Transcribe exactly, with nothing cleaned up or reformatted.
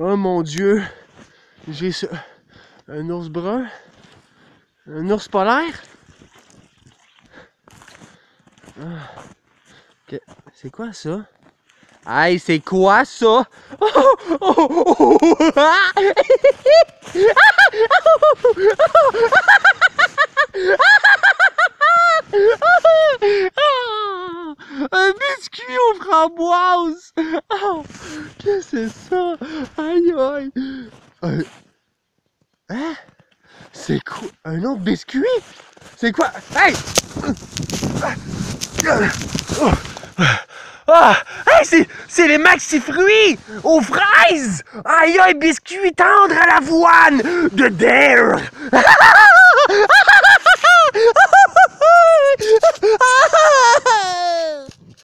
Oh mon Dieu. J'ai ça. Un ours brun. Un ours polaire. Ah. Ok. C'est quoi ça? Hey, c'est quoi ça? Oh, oh, oh, oh, oh. Un biscuit aux framboises! Oh, qu'est-ce que c'est ça? Aïe aïe! Euh, hein? C'est quoi? Un autre biscuit? C'est quoi? Hey! Ah! Hey, c'est, c'est les maxi fruits aux fraises! Aïe aïe, biscuit tendre à l'avoine de Dare!